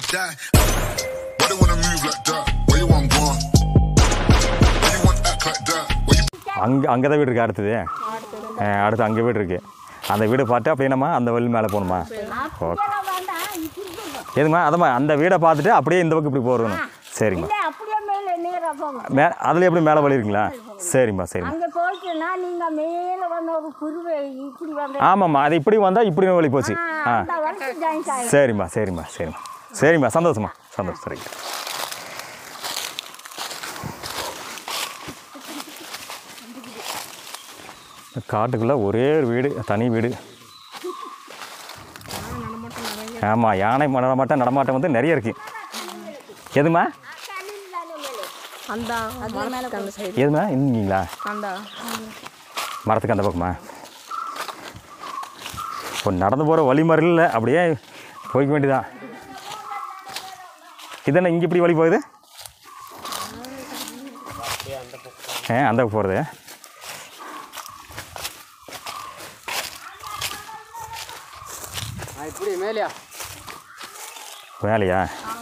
die. Why they wanna move like that? Where you want gone? Why you want act like that? அங்கே தான் வீடு இருக்குது அடுத்தது. அடுத்து அங்கே வீடு இருக்குது. அந்த வீடை பார்த்து அப்படியே நம்ம அந்த வழி மேலே போகணுமா? ஓகே. எதுமா அதம்மா அந்த வீடை பார்த்துட்டு அப்படியே இந்த பக்கம் இப்படி போகணும். சரிம்மா. அதில் எப்படி மேலே வழி இருக்குங்களா? சரிம்மா சரிம்மா. ஆமாம்மா அது இப்படி வந்தால் இப்படி வழி போச்சு. சரிம்மா சரிம்மா சரிம்மா சரிம்மா சந்தோஷம்மா சந்தோஷம். சரிங்க. காட்டுக்குள்ளே ஒரே ஒரு வீடு, தனி வீடு. ஆமாம் யானை நடமாட்டம் வந்து நிறைய இருக்குது. எதுமா எதுமா இருந்தீங்களா? மரத்துக்கு அந்த பக்கமா? இப்போ நடந்து போகிற வழி மாதிரி இல்லை, அப்படியே போய்க்க வேண்டியதான். இதென்ன இங்கே இப்படி வழி போகுது? அந்த போகிறது வேலையா?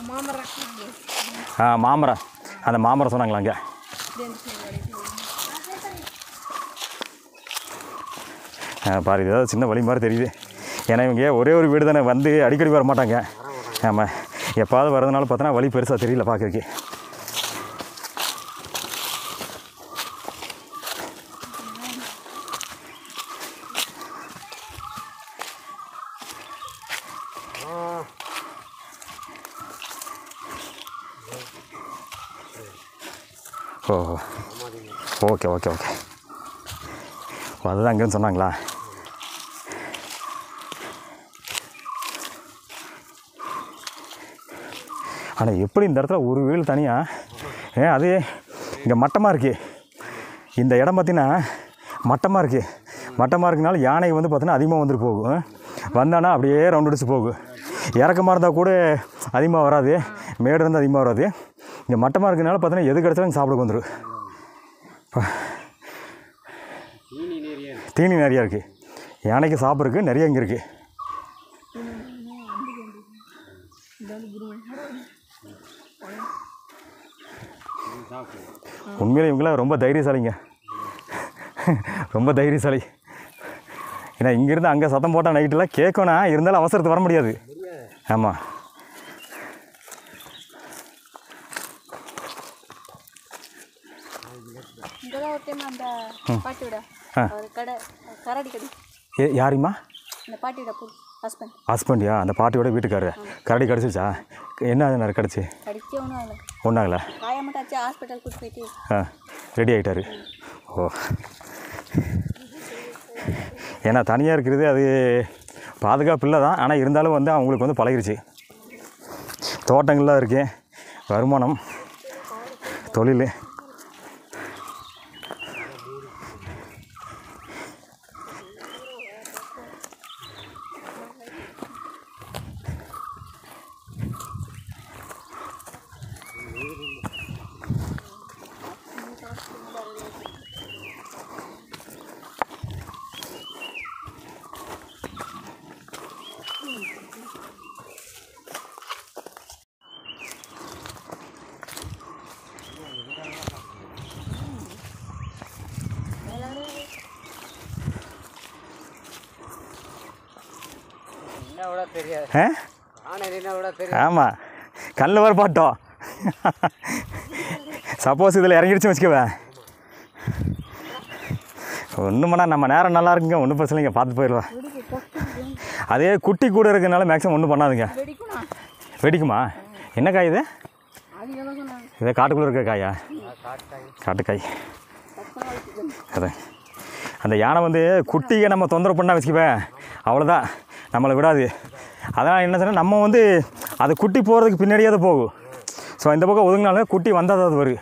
மாமரம். அந்த மாமரம் சொன்னாங்களா அங்கே? பாரு இது ஏதாவது சின்ன வழி மாதிரி தெரியுது. ஏன்னா இவங்க ஒரே ஒரு வீடு தானே, வந்து அடிக்கடி வர மாட்டாங்க. ஆமாம் எப்பாவது வரதுனால பார்த்தோன்னா வழி பெருசாக தெரியல பார்க்குறதுக்கு. Oh okay okay okay. அதுதான் அங்கேன்னு சொன்னாங்களா? ஆனால் எப்படி இந்த இடத்துல ஒரு வீடு தனியாக அது இங்கே மட்டமாக இருக்குது. இந்த இடம் பார்த்திங்கன்னா மட்டமாக இருக்குது. மட்டமாக இருக்கனால யானை வந்து பார்த்தீங்கன்னா அதிகமாக வந்துட்டு போகும். வந்தானா அப்படியே ரவுண்ட் அடிச்சு போகும். இறக்கமாக இருந்தால் கூட அதிகமாக வராது, மேடு இருந்தால் அதிகமாக வராது. இங்கே மட்டமாக இருக்கனால பார்த்தீங்கன்னா எது கிடச்சாலும் இங்கே சாப்பிட வந்துடும். தீனி நிறையா இருக்குது. யானைக்கு சாப்பிட்றதுக்கு நிறைய இங்கே இருக்குது. உண்மையிலே இவங்களாம் ரொம்ப தைரியசாலிங்க, ரொம்ப தைரியசாலி. ஏன்னா இங்கேருந்து அங்கே சத்தம் போட்டால் நைட்டெலாம் கேட்கணும், இருந்தாலும் அவசரத்துக்கு வர முடியாது. ஆமாம் யாருமா? ஹஸ்பண்டியா? அந்த பாட்டியோட வீட்டுக்காரரு கரடி கிடச்சிச்சா? என்ன கிடச்சி? ஒன்றாங்களா? ரெடி ஆகிட்டாரு. ஓ ஏன்னா தனியாக இருக்கிறது அது பாதுகாப்பு இல்லை தான். ஆனால் இருந்தாலும் வந்து அவங்களுக்கு வந்து பழகிருச்சு. தோட்டங்கள்லாம் இருக்குது, வருமானம், தொழில். ஆமாம் கல்லில் வர பாட்டோம். சப்போஸ் இதில் இறங்கிடுச்சு வச்சுக்கவேன் ஒன்றுமண்ணா நம்ம நேரம் நல்லா இருக்குங்க, ஒன்றும் பிரச்சனை இல்லைங்க, பார்த்து போயிடுவேன். அதே குட்டி கூட இருக்கிறதுனால மேக்ஸிமம் ஒன்றும் பண்ணாதுங்க. வெடிக்குமா? என்ன காய் இது? இதே காட்டுக்குள்ளே இருக்க காயா? காட்டுக்காய். அதான் அந்த யானை வந்து குட்டியை நம்ம தொந்தரவு பண்ணால் வச்சுக்குவேன், அவ்வளோதான், நம்மளை விடாது. அதனால் என்ன சொன்னால் நம்ம வந்து அது குட்டி போகிறதுக்கு பின்னாடியே அது போகும். ஸோ இந்த பக்கம் ஒதுங்கினாலும் குட்டி வந்தால் தான் அது வரும்.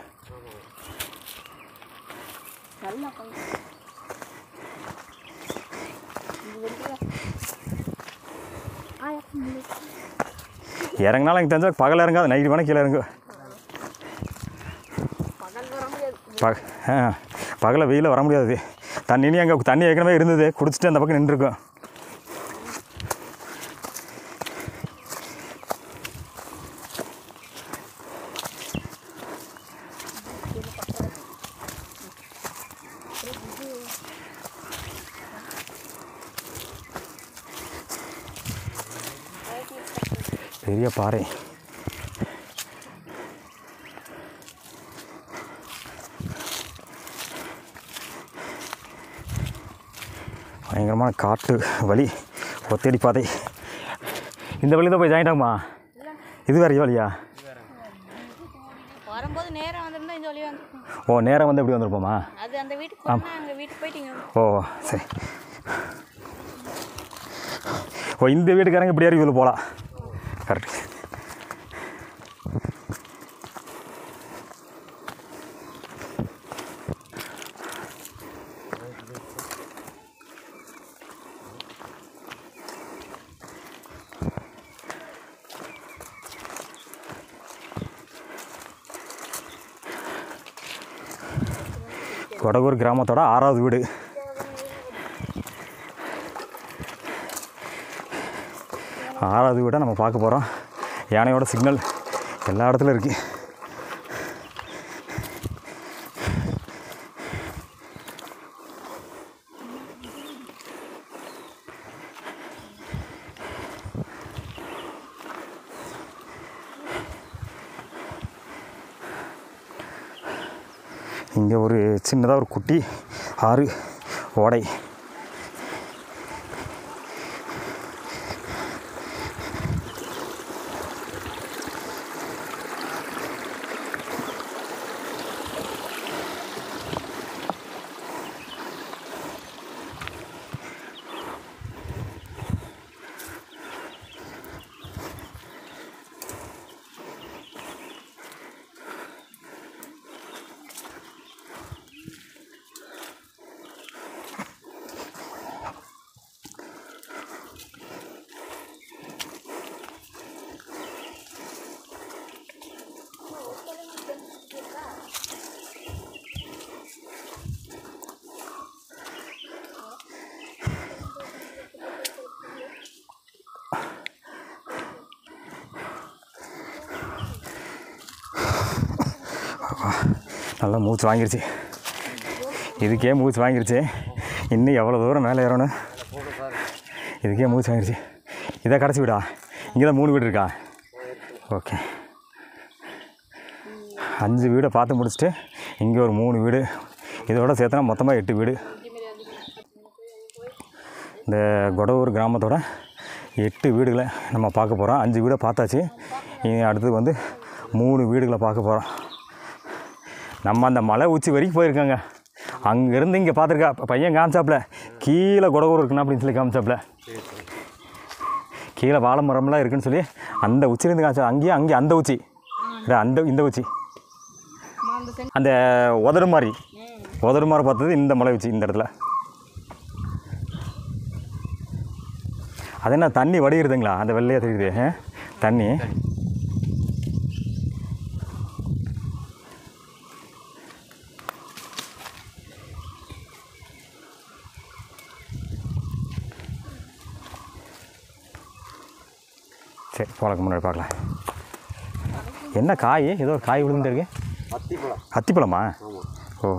இறங்கினாலும் எனக்கு தெரிஞ்சால் பகல் இறங்காது, நைட்டு வேணால் கீழே இறங்கும். பகலை வெயிலில் வர முடியாது. தண்ணி அங்கே தண்ணி ஏற்கனவே இருந்தது, குடிச்சிட்டு அந்த பக்கம் நின்றுருக்கும். பெரிய பாறை. பயங்கரமான காட்டு வழி, ஒத்தடி பாதை. இந்த வழி தான் போய் ஜாயிண்ட் ஆகுமா? இது வேறு வழியா? வரும்போது நேரம் வந்திருந்தா இந்த வழியாக வந்துருக்கோம். ஓ, நேரம் வந்து எப்படி வந்திருப்போமா? அது அந்த வீட்டுக்கு போனால் அங்கே வீட்டுக்கு போயிட்டீங்க. ஓ சரி. ஓ, இந்த வீட்டுக்காரங்க இப்படி இறங்கி இதில் போகலாம். கரெக்டு. கொடகூர் கிராமத்தோட 6வது வீடு. ஆறாவது வீடை நம்ம பார்க்க போகிறோம். யானையோட சிக்னல் எல்லா இடத்துலையும் இருக்குது. இங்கே ஒரு சின்னதாக ஒரு குட்டி ஆறு ஓடை. நல்லா மூச்சு வாங்கிருச்சு. இதுக்கே மூச்சு வாங்கிருச்சு. இன்னும் எவ்வளோ தூரம் மேலே ஏறணும். இதுக்கே மூச்சு வாங்கிருச்சு. இதை கடைசி வீடா? இங்கே தான் 3 வீடு இருக்கா? ஓகே. 5 வீடை பார்த்து முடிச்சுட்டு இங்கே ஒரு 3 வீடு, இதோட சேர்த்தனா மொத்தமாக 8 வீடு. இந்த கொடவூர் கிராமத்தோட 8 வீடுகளை நம்ம பார்க்க போகிறோம். 5 வீடை பார்த்தாச்சு. அடுத்தது வந்து 3 வீடுகளை பார்க்க போகிறோம். நம்ம அந்த மலை உச்சி வரைக்கும் போயிருக்காங்க. அங்கேருந்து இங்கே பார்த்துருக்கா பையன் காமிச்சாப்புல, கீழே கொடகூர் இருக்குண்ணா அப்படின்னு சொல்லி காமிச்சாப்புல. கீழே வாழை மரம்லாம் இருக்குன்னு சொல்லி அந்த உச்சிலேருந்து காமிச்சா. அங்கே அந்த உச்சி, இந்த உச்சி, அந்த உதடு மாதிரி பார்த்தது இந்த மலை உச்சி. இந்த இடத்துல அது என்ன தண்ணி வடிகிறதுங்களா? அந்த வெள்ளையாக தெரியுது தண்ணி. சரி, போலக்கு முன்னாடி பார்க்கலாம். என்ன காய்? ஏதோ ஒரு காய் விழுந்துருக்கு. அத்திப்பழமா? ஓ,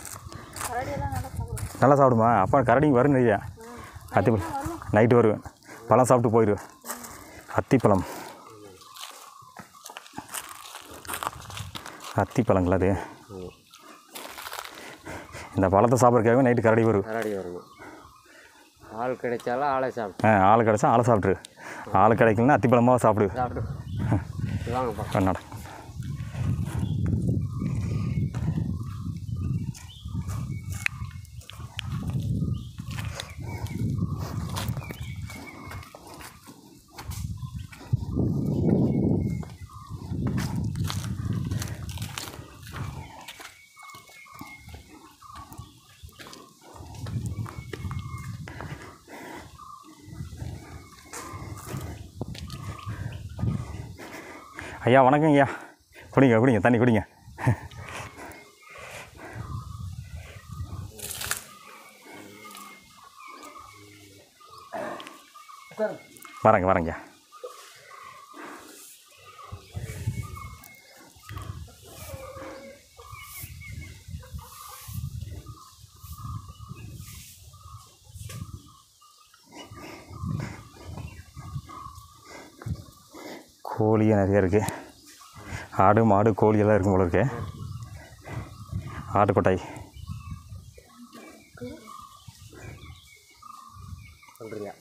நல்லா சாப்பிடுமா? அப்போ கரடிங்க வரும் இல்லையா? அத்திப்பழம் நைட்டு வருவேன், பழம் சாப்பிட்டு போயிடுவேன். அத்திப்பழம், அத்திப்பழங்களா அது? இந்த பழத்தை சாப்பிட்றதுக்காகவே நைட்டு கரடி வரும். ஆள் கிடைச்சாலும் ஆளை சாப்பிட்டு. ஆள் கிடைச்சா ஆளை சாப்பிட்ரு. ஆள் கிடைக்கலன்னா அத்திப்பழமாக சாப்பிடு. நட. ஐயா வணக்கம் ஐயா. குடிங்க தண்ணி குடிங்க. வரேங்க. கோழியே நிறைய இருக்குது. ஆடு மாடு கோழி எல்லாம் இருக்கும் போல இருக்கு. ஆட்டுக்கொட்டாய் சொல்றியா?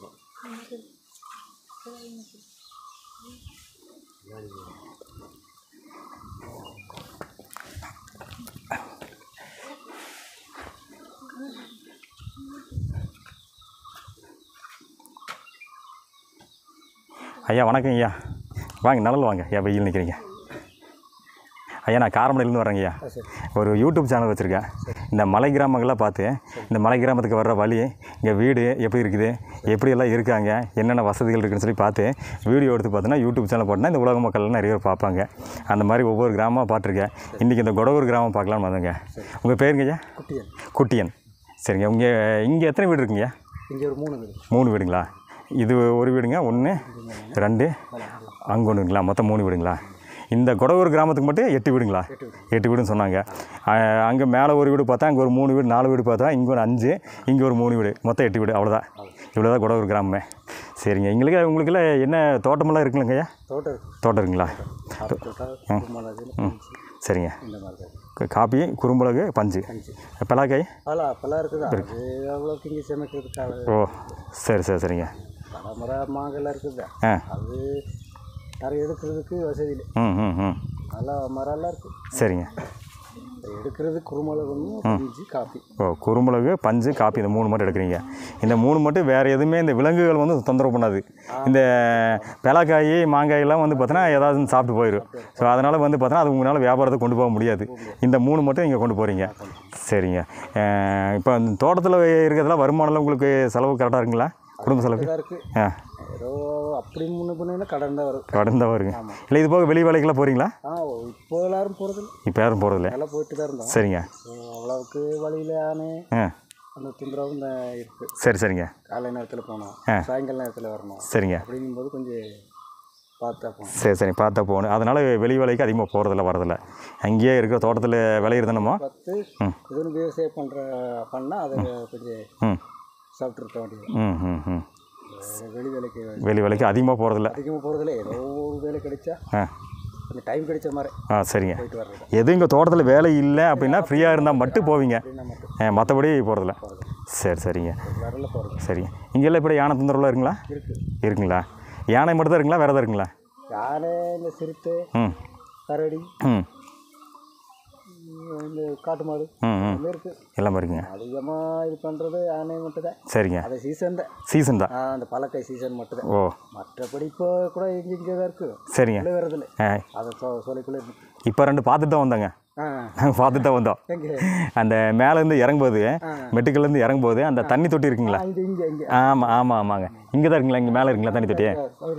ஐயா வணக்கம் ஐயா. வாங்க நிழல் வாங்க ஐயா, வெயில் நிற்கிறீங்க. ஐயா நான் காரமடையிலேருந்து வரேங்க ஐயா. ஒரு யூடியூப் சேனல் வச்சுருக்கேன். இந்த மலை கிராமங்கள்லாம் பார்த்து இந்த மலை கிராமத்துக்கு வர்ற வழி, இங்கே வீடு எப்படி இருக்குது, எப்படியெல்லாம் இருக்காங்க, என்னென்ன வசதிகள் இருக்குதுன்னு சொல்லி பார்த்து வீடியோ எடுத்து பார்த்தோன்னா யூடியூப் சேனல் போட்டோன்னா இந்த உலக மக்கள்லாம் நிறைய பேர் பார்ப்பாங்க. அந்த மாதிரி ஒவ்வொரு கிராமமாக பார்த்துருக்கேன். இன்றைக்கி இந்த கொடவூர் கிராமம் பார்க்கலான்னு வந்தேங்க. உங்கள் பேருங்க ஐயா? குட்டியன். குட்டியன். சரிங்க. இங்கே எத்தனை வீடு இருக்குங்கய்யா? இங்கே ஒரு 3 வீடு. 3 வீடுங்களா? இது ஒரு வீடுங்க, 1 2 அங்கே ஒன்றுங்களா? மொத்தம் 3 வீடுங்களா? இந்த கொடவூர் கிராமத்துக்கு மட்டும் 8 வீடுங்களா? 8 வீடுன்னு சொன்னாங்க. அங்கே மேலே ஒரு வீடு பார்த்தா, அங்கே ஒரு 3 வீடு 4 வீடு பார்த்தா, இங்கே ஒரு 5, இங்கே ஒரு 3 வீடு, மொத்தம் 8 வீடு. அவ்வளோதான். இவ்வளோதான் கொடவூர் கிராமமே. சரிங்க. உங்களுக்கெல்லாம் என்ன தோட்டமெல்லாம் இருக்குல்லங்க ஐயா? தோட்டம் இருக்குங்களா? சரிங்க. காப்பி, குறுமிளகு, பஞ்சு, பலாக்காய் இருக்குது. அவ்வளோக்கு இங்கே சமைக்கிறதுக்காக. ஓ சரி சரி சரிங்க. பலமரம் மாங்கெல்லாம் இருக்குது. அது நிறைய எடுக்கிறதுக்கு வசதி இல்லை. நல்லா மரம்லாம் இருக்குது. சரிங்க. எடுக்கிறது குறுமிளகு, பஞ்சு, காப்பி. ஓ குறுமிளகு, பஞ்சு, காப்பி, இந்த 3 மட்டும் எடுக்கிறீங்க. இந்த 3 மட்டும் வேறு எதுவுமே இந்த விலங்குகள் வந்து தொந்தரவு பண்ணாது. இந்த பலாக்காய் மாங்காயெல்லாம் வந்து பார்த்தோன்னா ஏதாவது சாப்பிட்டு போயிடும். ஸோ அதனால் வந்து பார்த்தோன்னா அது உங்களால் வியாபாரத்தை கொண்டு போக முடியாது. இந்த 3 மட்டும் நீங்கள் கொண்டு போகிறீங்க. சரிங்க. இப்போ இந்த தோட்டத்தில் இருக்கிறதுலாம் வருமானம்லாம் உங்களுக்கு செலவு கரெக்டாக இருக்குங்களா? குடும்ப செலவு இருக்குது. ஏதோ அப்படி முன்ன பண்ணால் கடன் தான் வரும். கடன் தான் வருங்க. இல்லை இது போக வெளி வேலைக்கெல்லாம் போகிறீங்களா? இப்போ எல்லாரும் போகிறதில்ல. இப்போ யாரும் போகிறதில்ல. எல்லாம் போயிட்டு தான் இருந்தோம். சரிங்க. அவ்வளோவுக்கு வழியில் அந்த தொந்தரவும் தான் இருக்குது. சரி சரிங்க. காலை நேரத்தில் போனோம், சாயங்கால நேரத்தில் வரணும். சரிங்க. அப்படிங்கும்போது கொஞ்சம் பார்த்தா போகணும். சரி சரி பார்த்தா போகணும். அதனால் வெளி வேலைக்கு அதிகமாக போகிறதில்ல, வரதில்லை. அங்கேயே இருக்கிற தோட்டத்தில் விளையிறதுனமோ பார்த்து இதுன்னு விவசாயம் பண்ணால் அதை கொஞ்சம் சாப்பிட்டு இருக்க வேண்டியது. வெளி வேலைக்கு அதிகமாக போகிறதில்ல. ஏதோ ஒரு வேலை கிடைச்சா கொஞ்சம் டைம் கிடைச்ச மாதிரி. சரிங்க. எதுவும் இங்கே தோட்டத்தில் வேலை இல்லை அப்படின்னா ஃப்ரீயாக இருந்தால் மட்டும் போவீங்க, மற்றபடி போகிறதில்ல. சரி சரிங்க. சரிங்க. இங்கெல்லாம் இப்படி யானை தொந்தரவுலாம் இருக்குங்களா? இருக்குங்களா? யானை மட்டும் தான் இருக்குங்களா, வேறு எதாவது இருக்குங்களா? யானை, இந்த சிறுத்தை, கரடி, இந்த காட்டு மாடு இருக்குது. எல்லாம் இருக்குங்க. அதிகமாக இது பண்ணுறது யானை மட்டும் தான். சரிங்க. அது சீசன் தான். அந்த பழக்காய் சீசன் மட்டும் தான். ஓ மற்றபடி இப்போ கூட இங்கே தான் இருக்குது. சரிங்க. வரதில்லை. அதை சொல்லிக்குள்ளே இப்போ 2 பார்த்துட்டு தான் வந்தாங்க. நாங்கள் பார்த்துட்டு தான் வந்தோம். அந்த மேலேருந்து இறங்கும்போது, மெட்டுக்கல்லேருந்து இறங்கும்போது அந்த தண்ணி தொட்டி இருக்குங்களா? ஆமாம் ஆமாம் ஆமாங்க. இங்கே தான் இருக்குங்களா? இங்கே மேலே இருக்குங்களா தண்ணி தொட்டி?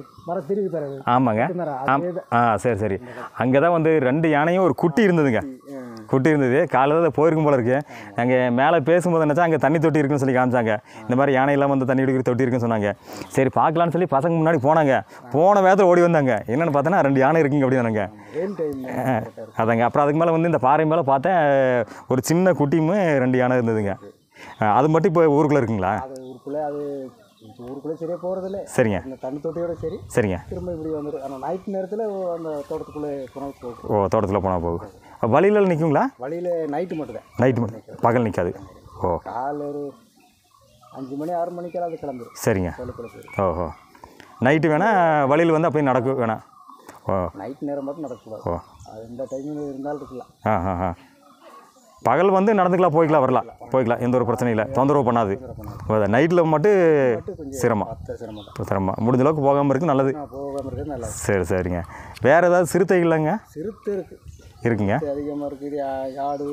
ஆமாங்க. சரி சரி. அங்கே தான் வந்து 2 யானையும் ஒரு குட்டி இருந்ததுங்க. குட்டி இருந்தது. காலையில் தான் போயிருக்கும் போல இருக்குது. நாங்கள் மேலே பேசும்போது நினச்சா அங்கே தண்ணி தொட்டி இருக்குன்னு சொல்லி காமிச்சாங்க. இந்த மாதிரி யானையெல்லாம் வந்து தண்ணி குடிக்கிற தொட்டி இருக்குன்னு சொன்னாங்க. சரி பார்க்கலான்னு சொல்லி பசங்க முன்னாடி போனாங்க. போன வேகத்தில் ஓடி வந்தாங்க. என்னென்னு பார்த்தோன்னா 2 யானை இருக்குங்க அப்படின்னாங்க. அதாங்க. அப்புறம் அதுக்கு மேலே வந்து இந்த பாறை மேலே பார்த்தேன் ஒரு சின்ன குட்டியும் 2 யானை இருந்ததுங்க. அது மட்டும் இப்போ ஊருக்குள்ளே இருக்குங்களா? ஊருக்குள்ளே சரியாக போகிறதில்ல. சரிங்க. இந்த தண்ணி தொட்டியோட சரி. சரிங்க. திரும்ப இப்படி வந்துடும். ஆனால் நைட் நேரத்தில் அந்த தோட்டத்துக்குள்ளே போனால் போகும். ஓ தோட்டத்தில் போனால் போகும். வழியில் நிற்குங்களா? வழியில் நைட்டு மட்டும் தான். நைட்டு மட்டும், பகல் நிற்காது. ஓ காலை ஒரு 5 மணி 6 மணிக்கெல்லாம் அது கிளம்பிடும். சரிங்க. ஓஹோ. நைட்டு வேணால் வழியில் வந்து அப்படியே நடக்கும் வேணாம். ஓ நைட் நேரம் மட்டும் நடக்கக்கூடாது. ஓ அது இந்த டைமில் இருந்தாலும் இருக்கலாம். பகல் வந்து நடந்துக்கலாம், போய்க்கலாம், எந்த ஒரு பிரச்சனையும் இல்லை, தொந்தரவு பண்ணாது. நைட்டில் மட்டும் சிரமம். முடிஞ்ச அளவுக்கு போகாமல் இருக்குது நல்லது. சரி சரிங்க. வேறு ஏதாவது சிறுத்தை இல்லைங்க? சிறுத்தை இருக்குங்க. அதிகமாக இருக்குது. ஆடு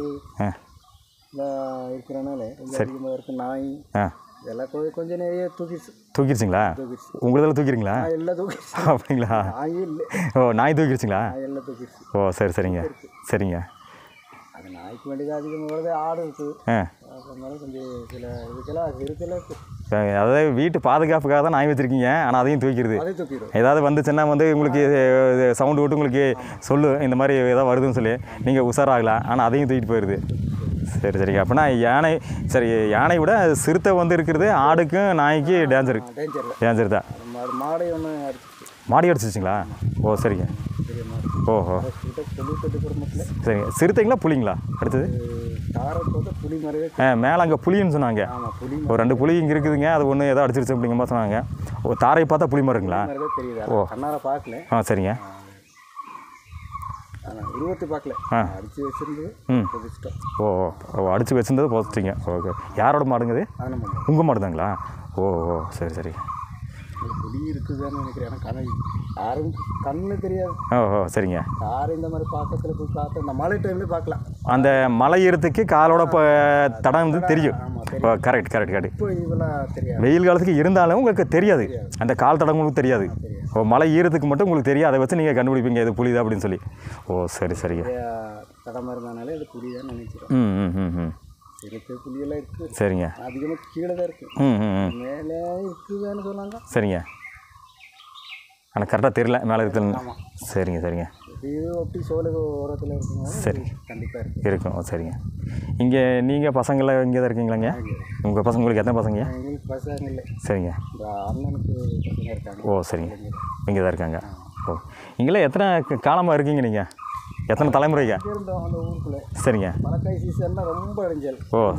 இருக்கிறனால அதிகமாக இருக்குது. நாய் இதெல்லாம் கொஞ்சம் நிறைய தூக்கிடுச்சிங்களா? உங்களதெல்லாம் தூக்கிடுங்களா? எல்லாம் தூக்கிடுச்சு. அப்படிங்களா? நாய் இல்லை. ஓ நாய் தூக்கிடுச்சிங்களா? எல்லாம் தூக்கிடுச்சு. ஓ சரி சரிங்க. சரிங்க. அது நாய்க்கு வேண்டியது அதிகமாக வருது. ஆடு இருக்குது. அதனால கொஞ்சம் சில இதுக்கெல்லாம் இருக்குது. அதாவது வீட்டு பாதுகாப்புக்காக தான் நாய் வச்சுருக்கீங்க. ஆனால் அதையும் தூக்கிடுது. ஏதாவது வந்துச்சுன்னா வந்து உங்களுக்கு சவுண்டு விட்டு உங்களுக்கு சொல்லு, இந்த மாதிரி ஏதாவது வருதுன்னு சொல்லி நீங்கள் உஷாராகலாம். ஆனால் அதையும் தூக்கிட்டு போயிடுது. சரி சரிங்க. அப்படின்னா யானை விட சிறுத்தை வந்து இருக்கிறது ஆடுக்கும் நாய்க்கு டேஞ்சர் தான். மாடி அடிச்சிச்சிங்களா? ஓ சரிங்க. பெரிய மாடு. ஓஹோ சொல்லிட்டு குடும்பத்தில் சரிங்க. சிறுத்தைங்களா புலிங்களா அடுத்தது? தாரத்தோட புலி மாதிரியே. மேலே அங்கே புலின்னு சொன்னாங்க. ஆமாம், புலி ஒரு 2 புலி இங்கே இருக்குதுங்க. அது ஒன்று ஏதோ அடிச்சிருச்சு அப்படிங்கிற மாதிரி சொன்னாங்க. ஓ தாரை பார்த்தா புலி மாதிரிங்களா? மாதிரியே தெரியுது. ஓ. கண்ணார பார்க்கல. சரிங்க. உருவத்தை பார்க்கல. அடித்து வச்சிருந்தது புதிச்சிட்டோம். ஓ அடித்து வச்சிருந்தது போச்சிட்டிங்க. ஓகே. யாரோட மாடுங்க அது? உங்கள் மாடு தாங்களா? ஓ சரி சரி. புலி இருக்குதுன்னு நினைக்கிறேன். ஏன்னா யாரும் கண்ணு தெரியாது. ஓ சரிங்க. யாரும் இந்த மாதிரி பக்கத்தில் போய் பார்த்து இந்த மழை டைம்லேயே பார்க்கலாம். அந்த மலை ஏறத்துக்கு காலோட தடம் வந்து தெரியும். கரெக்ட். இப்போ இதெல்லாம் தெரியாது. வெயில் காலத்துக்கு இருந்தாலும் உங்களுக்கு தெரியாது. அந்த கால் தடம் உங்களுக்கு தெரியாது. ஓ மலை ஈரத்துக்கு மட்டும் உங்களுக்கு தெரியும். அதை வச்சு நீங்கள் கண்டுபிடிப்பீங்க இது புலிதா அப்படின்னு சொல்லி. ஓ சரிங்க. தடமாக இருந்தாலே அது புலி தான் நினைக்கிறோம். இருக்கு புலியெல்லாம் இருக்குது. சரிங்க. அதிகமாக கீழே தான் இருக்குது. மேலே இருக்குதுன்னு சொன்னாங்க. சரிங்க. ஆனால் கரெக்டாக தெரியல மேலே இருக்குதுன்னு. சரிங்க. இது ஒட்டி சோழ ஓரத்தில் இருக்குங்க. சரி கண்டிப்பாக இருக்கும். சரிங்க. இங்கே நீங்கள் பசங்களாம் இங்கே தான் இருக்கீங்களாங்க? உங்கள் பசங்களுக்கு எத்தனை பசங்க? எங்களுக்கு பசங்க இல்லை. சரிங்க. அண்ணனுக்கு பசங்க இருக்காங்க. ஓ சரிங்க. இங்கே தான் இருக்காங்க. ஓ இங்கெல்லாம் எத்தனை காலமாக இருக்கீங்க நீங்கள்? எத்தனை தலைமுறைங்க? இருந்தோம் அந்த ஊருக்குள்ள. சரிங்க. பழக்காய் சீசன்னா ரொம்ப அடைஞ்சல்.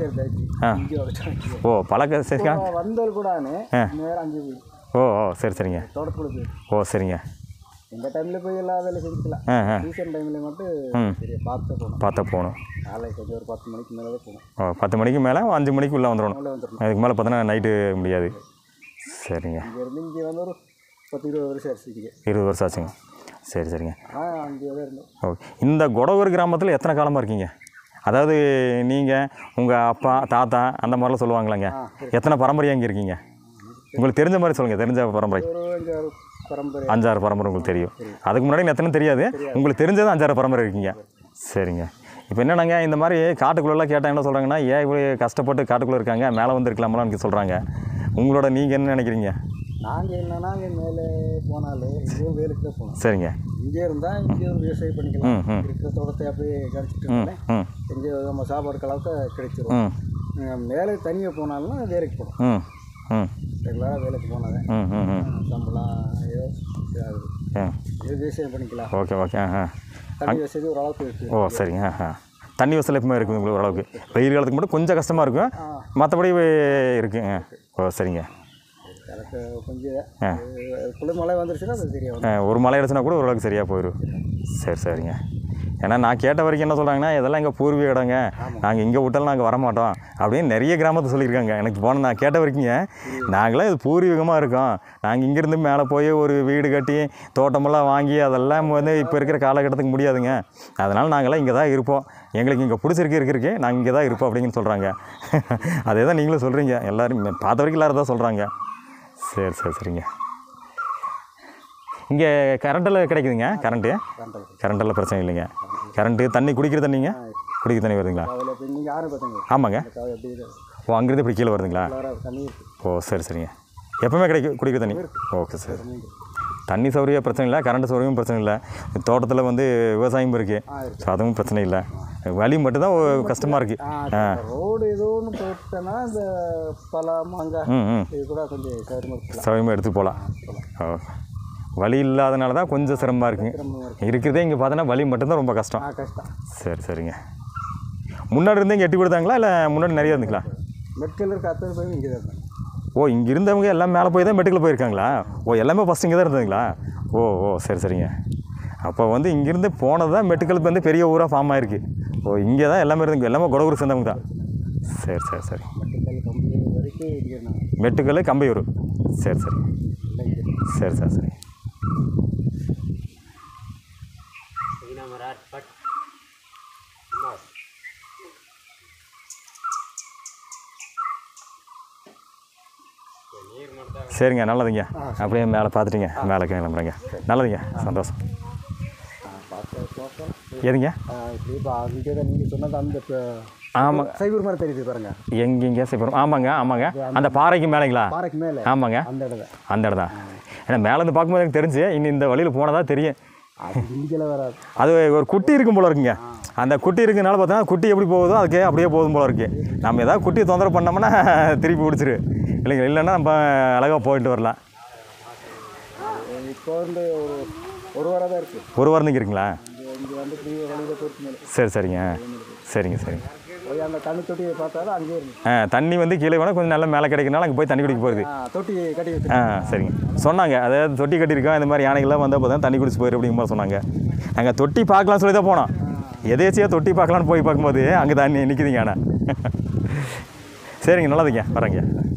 ஓ பழக்க சரிக்கா வந்தல் கூட நேரம் 5 போய். ஓ சரிங்க. தோட்டத்துக்குள்ள போய். ஓ சரிங்க. இந்த டைமில் போய் எல்லா வேலையும் செஞ்சுக்கலாம். சீசன் டைமில் மட்டும் பார்த்து போகணும். நாளைக்கு கொஞ்சம் ஒரு 10 மணிக்கு மேலே தான் போகணும். ஓ 10 மணிக்கு மேலே 5 மணிக்கு உள்ளே வந்துடணும். அதுக்கு மேலே பார்த்தோன்னா நைட்டு முடியாது. சரிங்க. இங்கேருந்து இங்கே வந்து ஒரு 10-20 வருஷம் ஆச்சுங்க. 20 வருஷம் ஆச்சுங்க. சரிங்க. அங்கே தான் இருந்தோம். ஓகே. இந்த கொடவூர் கிராமத்தில் எத்தனை காலமாக இருக்கீங்க? அதாவது நீங்கள் உங்கள் அப்பா தாத்தா அந்த மாதிரிலாம் சொல்லுவாங்களாங்க. எத்தனை பரம்பரையாக இங்கே இருக்கீங்க? உங்களுக்கு தெரிஞ்ச மாதிரி சொல்லுங்கள். தெரிஞ்ச பரம்பரை 5-6 பரம்பரை உங்களுக்கு தெரியும். அதுக்கு முன்னாடி எத்தனை தெரியாது. உங்களுக்கு தெரிஞ்சது 5-6 பரம்பரை இருக்கீங்க. சரிங்க. இப்போ என்னென்னாங்க இந்த மாதிரி காட்டுக்குள்ளெல்லாம் கேட்டால் என்ன சொல்கிறாங்கன்னா இவ்வளோ கஷ்டப்பட்டு காட்டுக்குள்ளே இருக்காங்க மேலே வந்துருக்கலாமலாம் சொல்கிறாங்க. உங்களோட நீங்கள் என்ன நினைக்கிறீங்க? நாங்கள் என்னன்னா இங்கே மேலே போனாலும் இங்கேயும் வேலைக்கு தான் போகணும். சரிங்க. இங்கே இருந்தால் இங்கே ஒரு விவசாயம் பண்ணிக்கலாம். இருக்கிற தோட்டத்தை அப்படியே கழிச்சிட்டு இங்கே நம்ம சாப்பாடு கலவுக்கு கிடைச்சிரும். மேலே தனியாக போனாலும் வேலைக்கு போகணும். ரெகுலராக வேலைக்கு போனாதான் சம்பளம் ஏதோ விவசாயம் பண்ணிக்கலாம். ஓகே. தண்ணி வசதி ஓரளவுக்கு இருக்குது. ஓ சரிங்க. தண்ணி வசதி எப்பவுமே இருக்குது உங்களுக்கு ஓரளவுக்கு. வெயில் காலத்துக்கு மட்டும் கொஞ்சம் கஷ்டமாக இருக்கும். மற்றபடி இருக்குங்க. ஓ சரிங்க. கொஞ்சம் மழை வந்துருச்சுன்னா அது தெரியும். ஒரு மழை அடிச்சுனா கூட ஓரளவுக்கு சரியாக போயிடும். சரிங்க. ஏன்னா நான் கேட்ட வரைக்கும் என்ன சொல்கிறாங்கன்னா இதெல்லாம் எங்கள் பூர்வீக இடங்க, நாங்கள் இங்கே விட்டாலும் நாங்கள் வரமாட்டோம் அப்படின்னு நிறைய கிராமத்தை சொல்லியிருக்காங்க. எனக்கு போன நான் கேட்ட வரைக்குங்க நாங்களாம் இது பூர்வீகமாக இருக்கோம். நாங்கள் இங்கேருந்து மேலே போய் ஒரு வீடு கட்டி தோட்டமெல்லாம் வாங்கி அதெல்லாம் வந்து இப்போ இருக்கிற காலகட்டத்துக்கு முடியாதுங்க. அதனால் நாங்களாம் இங்கே தான் இருப்போம். எங்களுக்கு இங்கே பிடிச்சிருக்கு நாங்கள் இங்கே தான் இருப்போம் அப்படின்னு சொல்கிறாங்க. அதே தான் நீங்களும் சொல்கிறீங்க. எல்லோரும் பார்த்த வரைக்கும் எல்லோரும் தான் சொல்கிறாங்க. சரிங்க. இங்கே கரண்டெல்லாம் கிடைக்குதுங்க? கரண்டெல்லாம் பிரச்சனை இல்லைங்க. கரண்ட்டு தண்ணி குடிக்கிற தண்ணிங்க? குடிக்கிற தண்ணி வருதுங்களா? ஆமாங்க. ஓ அங்கேருந்து இப்படி கீழே வருதுங்களா? ஓ சரிங்க. எப்பவுமே குடிக்கிற தண்ணி? Okay sir. தண்ணி சௌகரியம் பிரச்சனை இல்லை, கரண்ட் சௌகரியம் பிரச்சனை இல்லை. தோட்டத்தில் வந்து விவசாயம் இருக்குது. ஸோ அதுவும் பிரச்சனை இல்லை. வழி மட்டும்தான் கஷ்டமாக இருக்குது. ரோடு ஏதோ ஒன்று போட்டோன்னா இந்த பழம் மாங்காய் இது கூட கொஞ்சம் சௌகரியமாக எடுத்து போகலாம். வழி இல்லாதனால தான் கொஞ்சம் சிரமமாக இருக்குங்க. இருக்கிறதே இங்கே பார்த்தோன்னா வழி மட்டும்தான் ரொம்ப கஷ்டம். சரிங்க. முன்னாடி இருந்தே இங்கே எட்டி கொடுத்தாங்களா இல்லை முன்னாடி நிறைய இருந்துங்களா? மெட்கல் இருக்க அத்தனை பேரும் இங்கே தான் இருந்தாங்க. ஓ இங்கே இருந்தவங்க எல்லாம் மேலே போய் தான் மெட்கல் போயிருக்காங்களா? ஓ எல்லாமே ஃபஸ்ட்டு இங்கே தான் இருந்ததுங்களா? ஓ சரிங்க. அப்போ வந்து இங்கேருந்து போனது தான் மெட்கலுக்கு வந்து பெரிய ஊராக ஃபார்ம் ஆகிருக்கு. ஓ இங்கே தான் எல்லாமே இருந்துங்க, எல்லாமே கொடவூர் சேர்ந்தவங்க தான். சரி. மெட்டுக்கல் கம்பையூர். சரி. சரிங்க. நல்லதுங்க. அப்படியே மேலே பார்த்துட்டிங்க, மேலே கிளம்புறேங்க. நல்லதுங்க, சந்தோஷம். எதுங்க? நீங்கள் சொன்னது அந்த ஆமாங்க, சைபர் மாதிரி தெரியுது பாருங்க. எங்கெங்க சைபர்? ஆமாங்க. அந்த பாறைக்கு மேலேங்களா? பாறைக்கு மேலே. ஆமாங்க, அந்த இடம் தான். ஏன்னா மேலேருந்து பார்க்கும்போது எனக்கு தெரிஞ்சு இன்னும் இந்த வழியில் போனதா தெரியும். வராது. அது ஒரு குட்டி இருக்கும் போல இருக்குங்க. அந்த குட்டி இருக்குனால பார்த்தோன்னா குட்டி எப்படி போகுதோ அதுக்கே அப்படியே போதும் போல இருக்குது. நம்ம ஏதாவது குட்டியை தொந்தரவு பண்ணோம்னா திருப்பி பிடிச்சிரு இல்லைங்க. இல்லைன்னா நம்ம அழகாக போயிட்டு வரலாம். இப்போ வந்து ஒரு வாரம் தான் இருக்குது. ஒரு வாரம் தான் இருக்குங்களா? இங்கே வந்து வழியில் போயிட்டு மேலே. சரி சரிங்க சரிங்க சரிங்க. போய் அந்த தண்ணி தொட்டியை பார்த்தாலும் அங்கேயே இருக்கு. தண்ணி வந்து கீழே வேணால் கொஞ்சம் நல்லா மேலே கிடைக்கிறனால அங்கே போய் தண்ணி குடிக்க போகிறது. தொட்டி கட்டி வச்சு. சரிங்க. சொன்னாங்க அதாவது தொட்டி கட்டியிருக்கோம், இந்த மாதிரி யானைகள்லாம் வந்தால் போதும் தண்ணி குடிச்சு போயிரு அப்படிங்கிற மாதிரி சொன்னாங்க. நாங்கள் தொட்டி பார்க்கலாம்னு சொல்லி தான் போனோம். எதேச்சியாக தொட்டி பார்க்கலான்னு போய் பார்க்கும்போது அங்கே தண்ணி நிற்கிதுங்க யானை. சரிங்க, நல்லதுங்க, வரேங்க.